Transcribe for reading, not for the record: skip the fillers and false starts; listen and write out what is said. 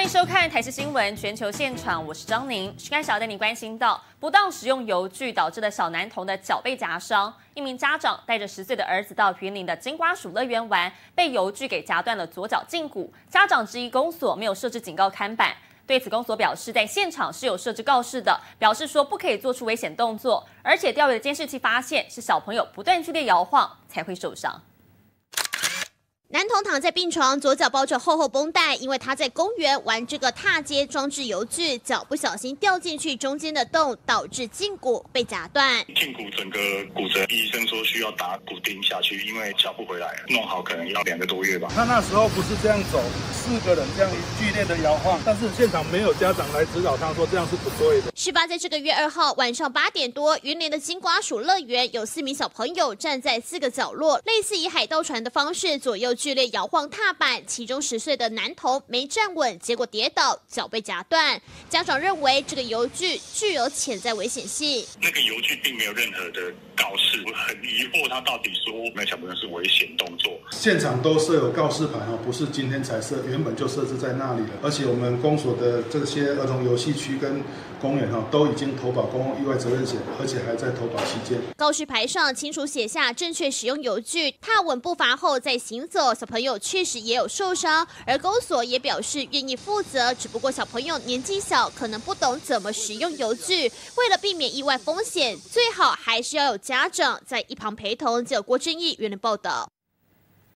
欢迎收看台视新闻全球现场，我是张宁。开始要带你关心到不当使用油具导致的小男童的脚被夹伤，一名家长带着10岁的儿子到云林的金瓜鼠乐园玩，被油具给夹断了左脚胫骨。家长质疑公所没有设置警告看板。对此，公所表示，在现场是有设置告示的，表示说不可以做出危险动作，而且调阅的监视器发现是小朋友不断剧烈摇晃才会受伤。 男童躺在病床，左脚包着厚厚绷带，因为他在公园玩这个踏阶装置油具，脚不小心掉进去中间的洞，导致胫骨被夹断。 胫骨整个骨折，医生说需要打骨钉下去，因为脚不回来了，弄好可能要2个多月吧。 他那时候不是这样走，4个人这样剧烈的摇晃，但是现场没有家长来指导他说这样是不对的。 事发在这个月2号晚上8点多，云林的金瓜鼠乐园有4名小朋友站在4个角落，类似以海盗船的方式左右剧烈摇晃踏板，其中10岁的男童没站稳，结果跌倒，脚被夹断。家长认为这个油具具有潜在危险性。 那个油具并没有任何的告示，我很疑惑他到底说那小朋友是危险动作。 现场都设有告示牌哦，不是今天才设，原本就设置在那里了。而且我们公所的这些儿童游戏区跟公园都已经投保公共意外责任险，而且还在投保期间。 告示牌上清楚写下正确使用油具，踏稳步伐后再行走。小朋友确实也有受伤，而公所也表示愿意负责，只不过小朋友年纪小，可能不懂怎么使用油具。为了避免意外风险，最好还是要有家长在一旁陪同。记者郭正义，云林报道。